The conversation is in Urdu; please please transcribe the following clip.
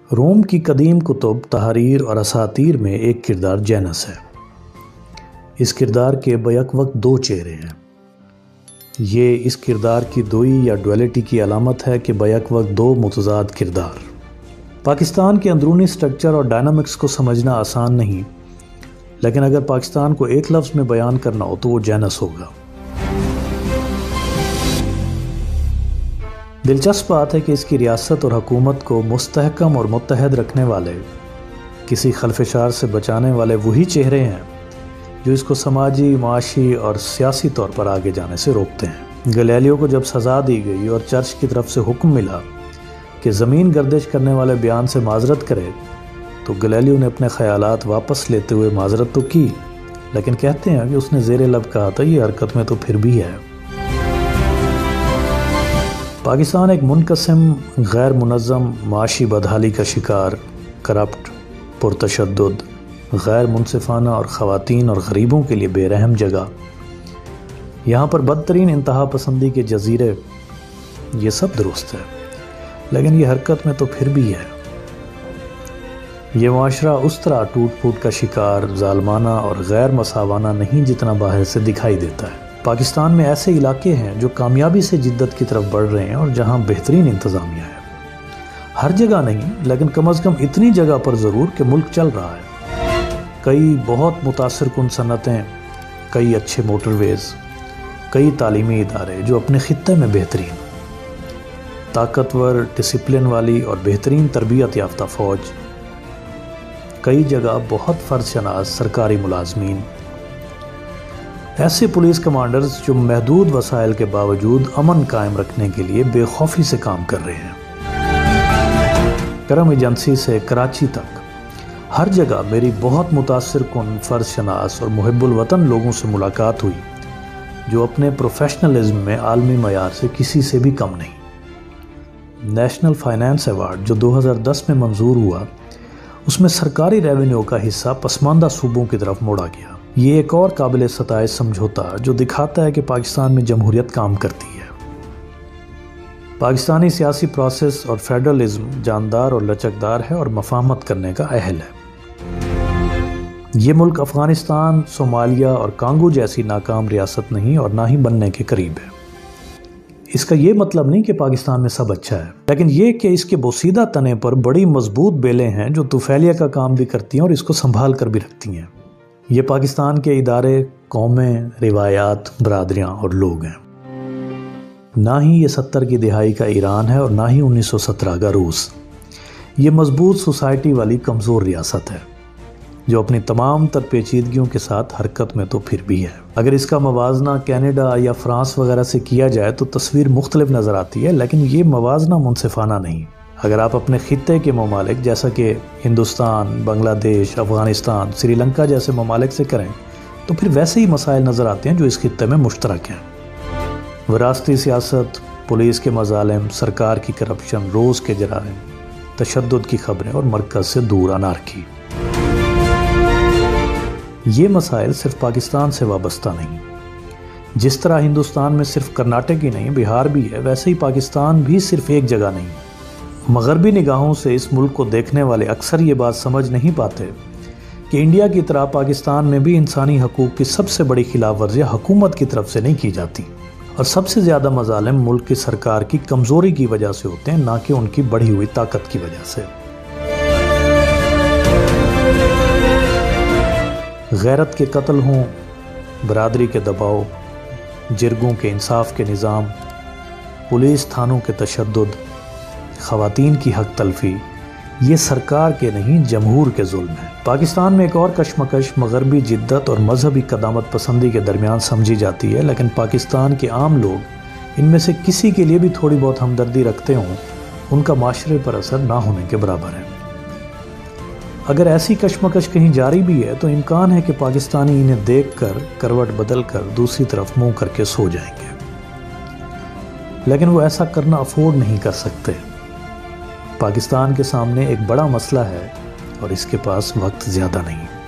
روم کی قدیم کتب، تحاریر اور اساطیر میں ایک کردار جینس ہے۔ اس کردار کے بیک وقت دو چہرے ہیں۔ یہ اس کردار کی دوئی یا ڈویلٹی کی علامت ہے کہ بیک وقت دو متضاد کردار۔ پاکستان کے اندرونی سٹرکچر اور ڈائنامکس کو سمجھنا آسان نہیں، لیکن اگر پاکستان کو ایک لفظ میں بیان کرنا ہو تو وہ جینس ہوگا۔ دلچسپ بات ہے کہ اس کی ریاست اور حکومت کو مستحکم اور متحد رکھنے والے، کسی خلفشار سے بچانے والے وہی چہرے ہیں جو اس کو سماجی، معاشی اور سیاسی طور پر آگے جانے سے روکتے ہیں۔ گلیلیو کو جب سزا دی گئی اور چرچ کی طرف سے حکم ملا کہ زمین گردش کرنے والے بیان سے معذرت کرے، تو گلیلیو نے اپنے خیالات واپس لیتے ہوئے معذرت تو کی، لیکن کہتے ہیں کہ اس نے زیر لب کہا تھا یہ حرکت میں تو پھر بھی ہے۔ پاکستان ایک منقسم، غیر منظم، معاشی بدحالی کا شکار، کرپٹ، پرتشدد، غیر منصفانہ اور خواتین اور غریبوں کے لیے بے رحم جگہ، یہاں پر بدترین انتہا پسندی کے جزیرے، یہ سب درست ہے، لیکن یہ حرکت میں تو پھر بھی ہے۔ یہ معاشرہ اس طرح ٹوٹ پھوٹ کا شکار، ظالمانہ اور غیر مساوانہ نہیں جتنا باہر سے دکھائی دیتا ہے۔ پاکستان میں ایسے علاقے ہیں جو کامیابی سے جدت کی طرف بڑھ رہے ہیں اور جہاں بہترین انتظامیہ ہے۔ ہر جگہ نہیں، لیکن کم از کم اتنی جگہ پر ضرور کہ ملک چل رہا ہے۔ کئی بہت متاثر کن صنعتیں، کئی اچھے موٹر ویز، کئی تعلیمی ادارے جو اپنے خطے میں بہترین، طاقتور، ڈسپلن والی اور بہترین تربیت یافتہ فوج، کئی جگہ بہت فرض شناس سرکاری ملازمین، ایسے پولیس کمانڈرز جو محدود وسائل کے باوجود امن قائم رکھنے کے لیے بے خوفی سے کام کر رہے ہیں۔ کرم ایجنسی سے کراچی تک ہر جگہ میری بہت متاثر کن، فرض شناس اور محب الوطن لوگوں سے ملاقات ہوئی جو اپنے پروفیشنلزم میں عالمی معیار سے کسی سے بھی کم نہیں۔ نیشنل فائنانس ایوارڈ جو 2010 میں منظور ہوا، اس میں سرکاری ریونیو کا حصہ پسماندہ صوبوں کی طرف موڑا گیا۔ یہ ایک اور قابل ستائش سمجھوتا جو دکھاتا ہے کہ پاکستان میں جمہوریت کام کرتی ہے۔ پاکستانی سیاسی پروسیس اور فیڈرلزم جاندار اور لچکدار ہے اور مفاہمت کرنے کا اہل ہے۔ یہ ملک افغانستان، صومالیہ اور کانگو جیسی ناکام ریاست نہیں اور نہ ہی بننے کے قریب ہے۔ اس کا یہ مطلب نہیں کہ پاکستان میں سب اچھا ہے، لیکن یہ کہ اس کے بوسیدہ تنے پر بڑی مضبوط بیلیں ہیں جو طفیلیہ کا کام بھی کرتی ہیں اور اس کو سنبھال کر بھی رکھتی ہیں۔ یہ پاکستان کے ادارے، قومیں، روایات، برادریاں اور لوگ ہیں۔ نہ ہی یہ 70 کی دہائی کا ایران ہے اور نہ ہی 1917 کا روس۔ یہ مضبوط سوسائٹی والی کمزور ریاست ہے جو اپنی تمام تر پیچیدگیوں کے ساتھ حرکت میں تو پھر بھی ہے۔ اگر اس کا موازنہ کینیڈا یا فرانس وغیرہ سے کیا جائے تو تصویر مختلف نظر آتی ہے، لیکن یہ موازنہ منصفانہ نہیں۔ اگر آپ اپنے خطے کے ممالک جیسا کہ ہندوستان، بنگلہ دیش، افغانستان، سری لنکا جیسے ممالک سے کریں تو پھر ویسے ہی مسائل نظر آتے ہیں جو اس خطے میں مشترک ہیں۔ وراثتی سیاست، پولیس کے مظالم، سرکار کی کرپشن، روز کے جرائم، تشدد کی خبریں اور مرکز سے دور انارکی۔ یہ مسائل صرف پاکستان سے وابستہ نہیں۔ جس طرح ہندوستان میں صرف کرناٹک ہی نہیں، بہار بھی ہے، ویسے ہی پاکستان بھی صرف ایک جگہ نہیں۔ مغربی نگاہوں سے اس ملک کو دیکھنے والے اکثر یہ بات سمجھ نہیں پاتے کہ انڈیا کی طرح پاکستان میں بھی انسانی حقوق کی سب سے بڑی خلاف ورزیاں حکومت کی طرف سے نہیں کی جاتی، اور سب سے زیادہ مظالم ملک کی سرکار کی کمزوری کی وجہ سے ہوتے ہیں، نہ کہ ان کی بڑھی ہوئی طاقت کی وجہ سے۔ غیرت کے قتل ہوں، برادری کے دباؤ، جرگوں کے انصاف کے نظام، پولیس تھانوں کے تشدد، خواتین کی حق تلفی، یہ سرکار کے نہیں جمہور کے ظلم ہے۔ پاکستان میں ایک اور کشمکش مغربی جدت اور مذہبی قدامت پسندی کے درمیان سمجھی جاتی ہے، لیکن پاکستان کے عام لوگ ان میں سے کسی کے لیے بھی تھوڑی بہت ہمدردی رکھتے ہوں، ان کا معاشرے پر اثر نہ ہونے کے برابر ہے۔ اگر ایسی کشمکش کہیں جاری بھی ہے تو امکان ہے کہ پاکستانی انہیں دیکھ کر کروٹ بدل کر دوسری طرف منہ کر کے سو جائیں گے، لیکن وہ ایسا کرنا افورڈ نہیں کر سکتے۔ پاکستان کے سامنے ایک بڑا مسئلہ ہے اور اس کے پاس وقت زیادہ نہیں۔